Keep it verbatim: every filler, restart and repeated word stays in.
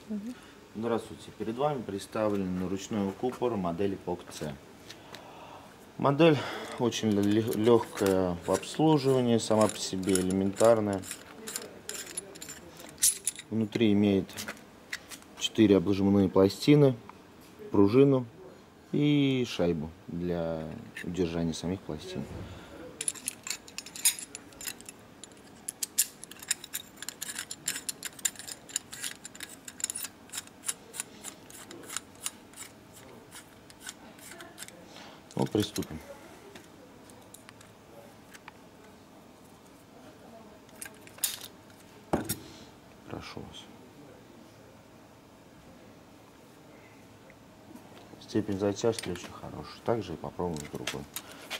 Угу. Здравствуйте, перед вами представлен ручной купор модели пок-С. Модель очень легкая в обслуживании, сама по себе элементарная. Внутри имеет четыре обжимные пластины, пружину и шайбу для удержания самих пластин. Ну, приступим. Прошу вас. Степень затяжки очень хорошая. Также и попробуем другой.